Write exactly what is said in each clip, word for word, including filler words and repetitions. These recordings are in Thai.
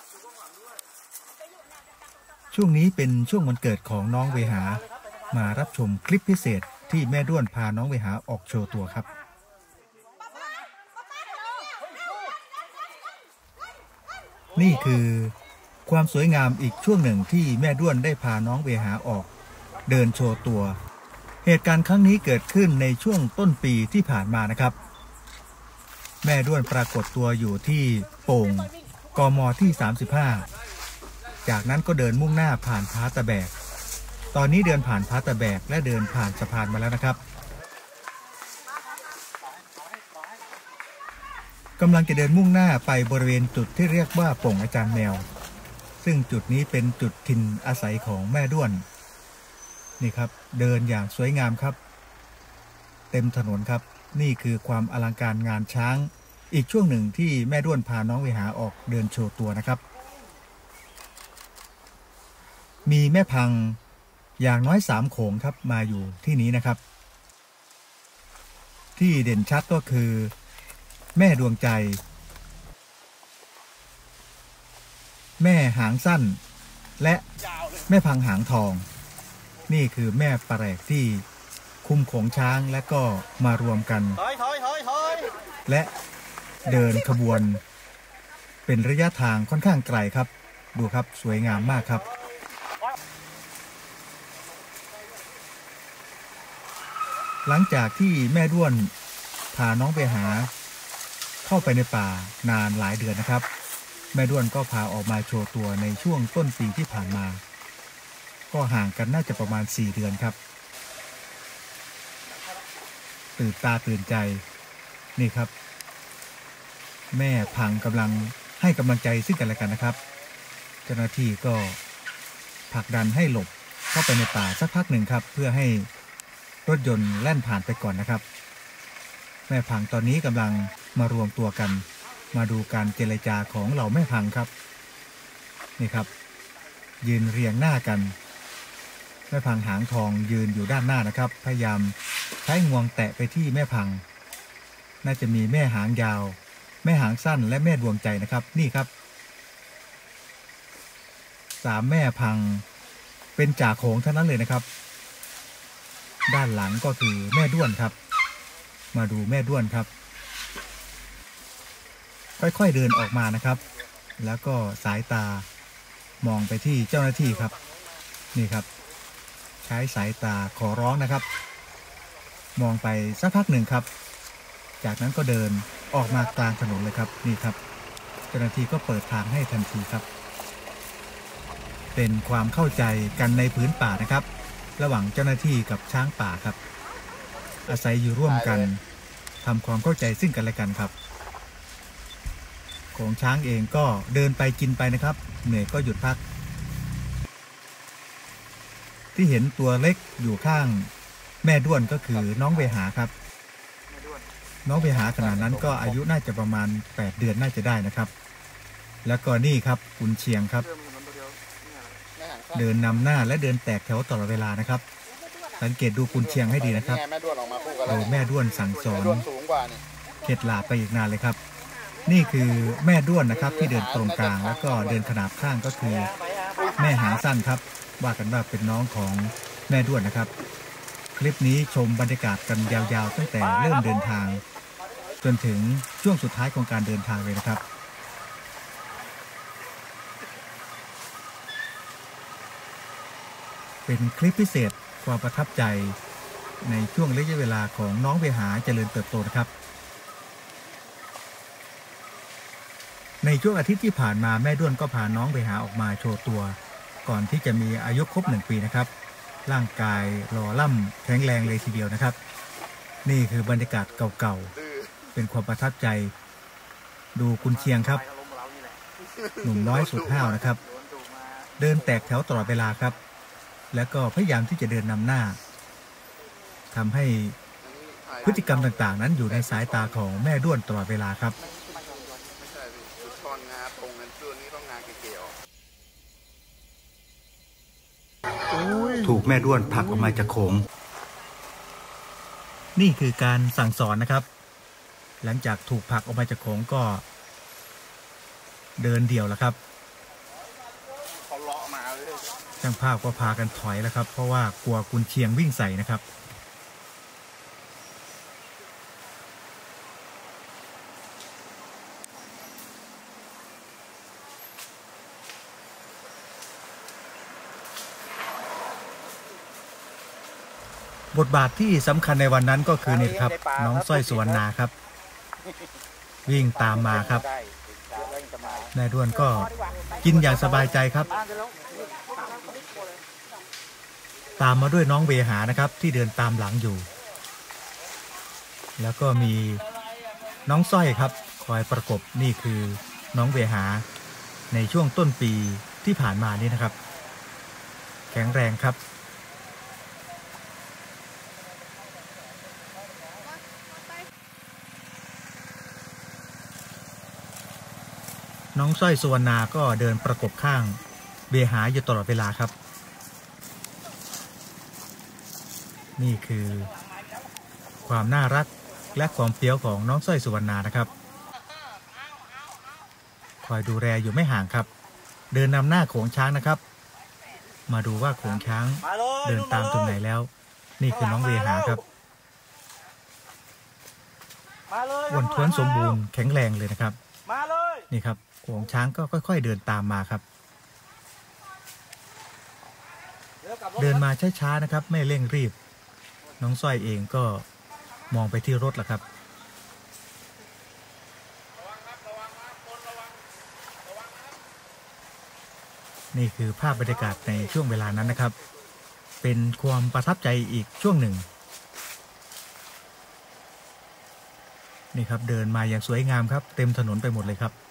ช่วงนี้เป็นช่วงวันเกิดของน้องเวหามารับชมคลิปพิเศษที่แม่ด้วนพาน้องเวหาออกโชว์ตัวครับนี่คือความสวยงามอีกช่วงหนึ่งที่แม่ด้วนได้พาน้องเวหาออกเดินโชว์ตัวเหตุการณ์ครั้งนี้เกิดขึ้นในช่วงต้นปีที่ผ่านมานะครับแม่ด้วนปรากฏตัวอยู่ที่โป่งกม.ที่สามสิบห้าจากนั้นก็เดินมุ่งหน้าผ่านผาตะแบกตอนนี้เดินผ่านผาตะแบกและเดินผ่านสะพานมาแล้วนะครับกำลังจะเดินมุ่งหน้าไปบริเวณจุดที่เรียกว่าโป่งอาจารย์แมวซึ่งจุดนี้เป็นจุดถิ่นอาศัยของแม่ด้วนนี่ครับเดินอย่างสวยงามครับเต็มถนนครับนี่คือความอลังการงานช้างอีกช่วงหนึ่งที่แม่ด้วนพาน้องเวหาออกเดินโชว์ตัวนะครับมีแม่พังอย่างน้อยสามโขงครับมาอยู่ที่นี้นะครับที่เด่นชัดก็คือแม่ดวงใจแม่หางสั้นและแม่พังหางทองนี่คือแม่ปลาแหลกที่คุมโขงช้างและก็มารวมกันและเดินขบวนเป็นระยะทางค่อนข้างไกลครับดูครับสวยงามมากครับหลังจากที่แม่ด้วนพาน้องไปหาเข้าไปในป่านานหลายเดือนนะครับแม่ด้วนก็พาออกมาโชว์ตัวในช่วงต้นปีที่ผ่านมาก็ห่างกันน่าจะประมาณสี่เดือนครับตื่นตาตื่นใจนี่ครับแม่พังกำลังให้กำลังใจซึ่งกันและกันนะครับเจ้าหน้าที่ก็ผลักดันให้หลบเข้าไปในป่าสักพักหนึ่งครับเพื่อให้รถยนต์แล่นผ่านไปก่อนนะครับแม่พังตอนนี้กำลังมารวมตัวกันมาดูการเจรจาของเหล่าแม่พังครับนี่ครับยืนเรียงหน้ากันแม่พังหางทองยืนอยู่ด้านหน้านะครับพยายามใช้งวงแตะไปที่แม่พังน่าจะมีแม่หางยาวแม่หางสั้นและแม่ดวงใจนะครับนี่ครับสามแม่พังเป็นจ่าโขงเท่านั้นเลยนะครับด้านหลังก็คือแม่ด้วนครับมาดูแม่ด้วนครับค่อยๆเดินออกมานะครับแล้วก็สายตามองไปที่เจ้าหน้าที่ครับนี่ครับใช้สายตาขอร้องนะครับมองไปสักพักหนึ่งครับจากนั้นก็เดินออกมากลางถนนเลยครับนี่ครับเจ้าหน้าที่ก็เปิดทางให้ทันทีครับเป็นความเข้าใจกันในพื้นป่านะครับระหว่างเจ้าหน้าที่กับช้างป่าครับอาศัยอยู่ร่วมกันทำความเข้าใจซึ่งกันและกันครับของช้างเองก็เดินไปกินไปนะครับเหนื่อยก็หยุดพักที่เห็นตัวเล็กอยู่ข้างแม่ด้วนก็คือน้องเวหาครับน้องเวหาขนาดนั้นก็อายุน่าจะประมาณแปดเดือนน่าจะได้นะครับแล้วก็นี่ครับกุนเชียงครับเดินนำหน้าและเดินแตกแถวตลอดเวลานะครับสังเกตดูกุนเชียงให้ดีนะครับโดยแม่ด้วนสั่งสอนเข็ดหลาบไปอีกนานเลยครับนี่คือแม่ด้วนนะครับที่เดินตรงกลางแล้วก็เดินขนาบข้างก็คือแม่หางสั้นครับว่ากันว่าเป็นน้องของแม่ด้วนนะครับคลิปนี้ชมบรรยากาศกันยาวๆตั้งแต่เริ่มเดินทางจนถึงช่วงสุดท้ายของการเดินทางเลยนะครับเป็นคลิปพิเศษความประทับใจในช่วงระยะเวลาของน้องเวหาเจริญเติบโตนะครับในช่วงอาทิตย์ที่ผ่านมาแม่ด้วนก็พาน้องเวหาออกมาโชว์ตัวก่อนที่จะมีอายุครบหนึ่งปีนะครับร่างกายหล่อล่ำแข็งแรงเลยทีเดียวนะครับนี่คือบรรยากาศเก่าๆเป็นความประทับใจดูกุนเชียงครับหนุ่มน้อยสุดห้าวนะครับเดินแตกแถวตลอดเวลาครับแล้วก็พยายามที่จะเดินนำหน้าทำให้พฤติกรรมต่างๆนั้นอยู่ในสายตาของแม่ด้วนตลอดเวลาครับถูกแม่ด้วนผลักออกมาจากโขงนี่คือการสั่งสอนนะครับหลังจากถูกผลักออกมาจากโขงก็เดินเดี่ยวแล้วครับช่างภาพก็พากันถอยแล้วครับเพราะว่ากลัวกุนเชียงวิ่งใส่นะครับบทบาทที่สำคัญในวันนั้นก็คือนี่ครับน้องสร้อยสุวรรณาครับวิ่งตามมาครับนายด้วนก็กินอย่างสบายใจครับตามมาด้วยน้องเวหานะครับที่เดินตามหลังอยู่แล้วก็มีน้องสร้อยครับคอยประกบนี่คือน้องเวหาในช่วงต้นปีที่ผ่านมานี้นะครับแข็งแรงครับน้องสร้อยสุวรรณาก็เดินประกบข้างเวหาอยู่ตลอดเวลาครับนี่คือความน่ารักและความเฟี้ยวของน้องสร้อยสุวรรณานะครับคอยดูแลอยู่ไม่ห่างครับเดินนำหน้าโขงช้างนะครับมาดูว่าโขงช้างเดินตามตรงไหนแล้วนี่คือน้องเวหาครับอ้วนท้วนสมบูรณ์แข็งแรงเลยนะครับนี่ครับโขงช้างก็ค่อยๆเดินตามมาครับเดินมาช้าๆนะครับไม่เร่งรีบน้องสร้อยเองก็มองไปที่รถแล้วครับนี่คือภาพบรรยากาศในช่วงเวลานั้นนะครับเป็นความประทับใจอีกช่วงหนึ่งนี่ครับเดินมาอย่างสวยงามครับเต็มถนนไปหมดเลยครับ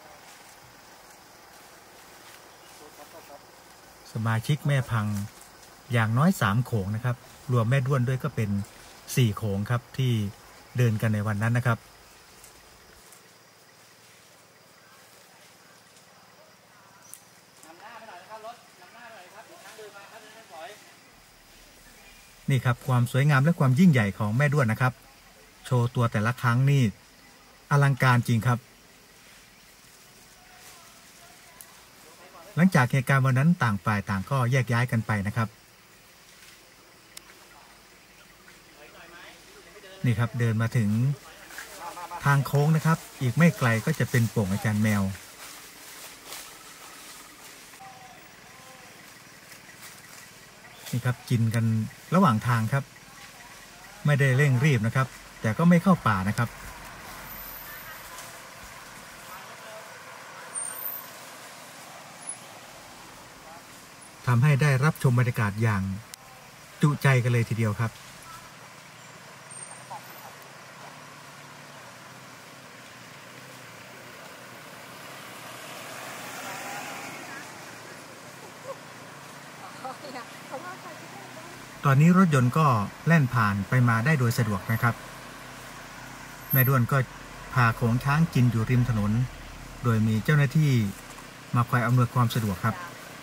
สมาชิกแม่พังอย่างน้อยสามโขงนะครับรวมแม่ด้วนด้วยก็เป็นสี่โขงครับที่เดินกันในวันนั้นนะครับนี่ครับความสวยงามและความยิ่งใหญ่ของแม่ด้วนนะครับโชว์ตัวแต่ละครั้งนี่อลังการจริงครับหลังจากเหตุการณ์วันนั้นต่างฝ่ายต่างก็แยกย้ายกันไปนะครับนี่ครับเดินมาถึงทางโค้งนะครับอีกไม่ไกลก็จะเป็นโป่งอาจารย์แมวนี่ครับกินกันระหว่างทางครับไม่ได้เร่งรีบนะครับแต่ก็ไม่เข้าป่านะครับทำให้ได้รับชมบรรยากาศอย่างจุใจกันเลยทีเดียวครับตอนนี้รถยนต์ก็แล่นผ่านไปมาได้โดยสะดวกนะครับแม่ด้วนก็พาโขงช้างกินอยู่ริมถนนโดยมีเจ้าหน้าที่มาคอยอำนวยความสะดวกครับ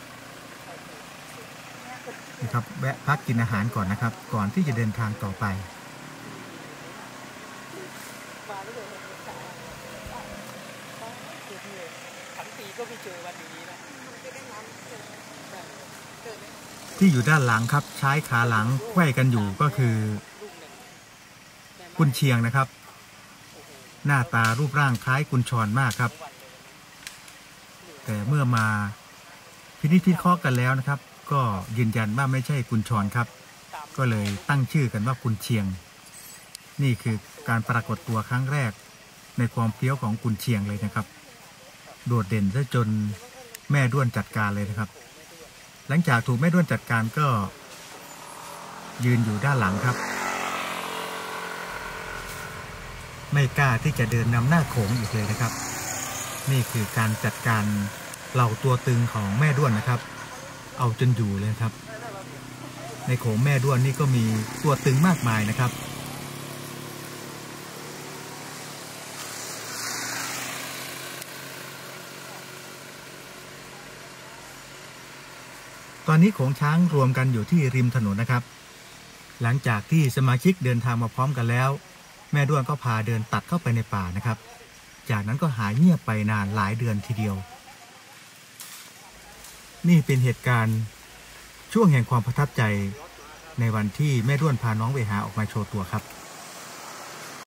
นี่ครับแวะพักกินอาหารก่อนนะครับก่อนที่จะเดินทางต่อไปที่อยู่ด้านหลังครับใช้ขาหลังไขว้กันอยู่ก็คือกุนเชียงนะครับหน้าตารูปร่างคล้ายกุนชรมากครับแต่เมื่อมาพินิจพิเคราะห์กันแล้วนะครับก็ยืนยันว่าไม่ใช่กุนชรครับก็เลยตั้งชื่อกันว่ากุนเชียงนี่คือการปรากฏตัวครั้งแรกในความเฟี้ยวของกุนเชียงเลยนะครับโดดเด่นซะจนแม่ด้วนจัดการเลยนะครับหลังจากถูกแม่ด้วนจัดการก็ยืนอยู่ด้านหลังครับไม่กล้าที่จะเดินนำหน้าโขงอีกเลยนะครับนี่คือการจัดการเหล่าตัวตึงของแม่ด้วนนะครับเอาจนอยู่เลยครับในโขงแม่ด้วนนี่ก็มีตัวตึงมากมายนะครับตอนนี้โขงช้างรวมกันอยู่ที่ริมถนนนะครับหลังจากที่สมาชิกเดินทางมาพร้อมกันแล้วแม่ด้วนก็พาเดินตัดเข้าไปในป่านะครับจากนั้นก็หายเงียบไปนานหลายเดือนทีเดียวนี่เป็นเหตุการณ์ช่วงแห่งความประทับใจในวันที่แม่ด้วนพาน้องเวหาออกมาโชว์ตัวครับ